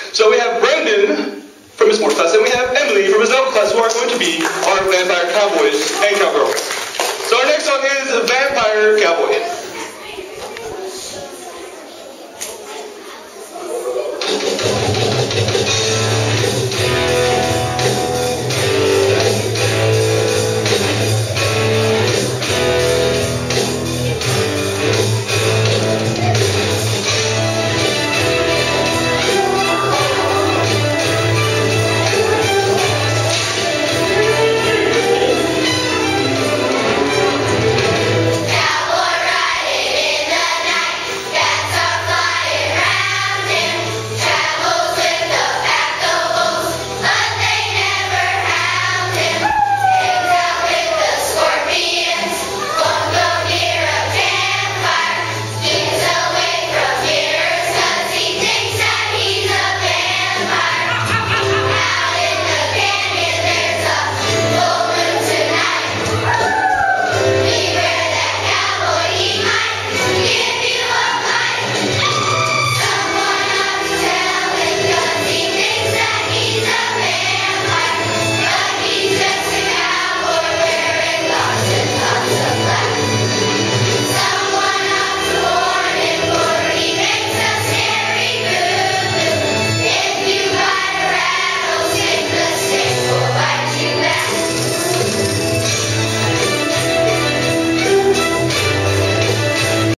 So we have Brendan from his sports class, and we have Emily from his medical class, who are going to be our vampire cowboys and cowgirls. So our next song is Vampire Cowboy.